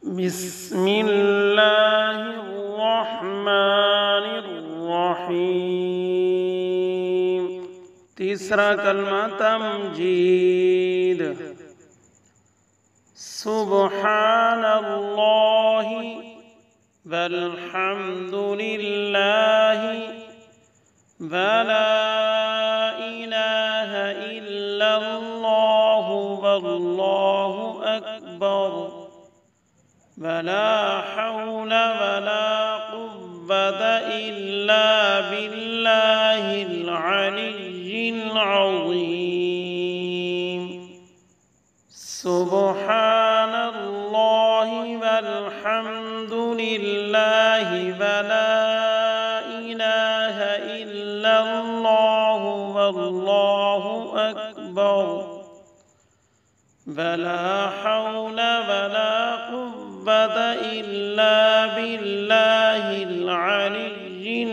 बिस्मिल्लाहिर्रहमानिर्रहीम। तीसरा कलमा तमजीद। सुब्हानल्लाहि वल्हम्दुलिल्लाहि वला इलाहा इल्लल्लाहु वल्लाहु अकबर वला हौला वला कुव्वता इल्ला बिल्लाहिल अलिय्यिल अज़ीम। सुब्हानल्लाहि वल्हम्दुलिल्लाहि वला इलाहा इल्लल्लाहु वल्लाहु अकबर वला हौला वला कुव्वता इल्ला बिल्लाहिल अलिय्यिल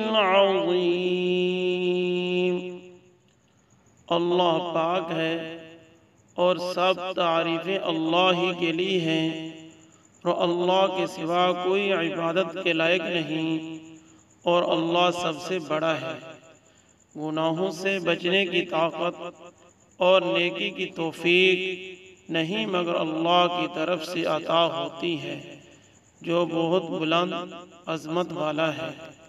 अज़ीम। अल्लाह पाक है और सब तारीफ़ें अल्लाह ही के लिए हैं और अल्लाह के सिवा कोई इबादत के लायक नहीं और अल्लाह सबसे बड़ा है। गुनाहों से बचने की ताकत और नेकी की तौफीक नहीं मगर अल्लाह की तरफ से अता होती है जो बहुत बुलंद अज़मत वाला है।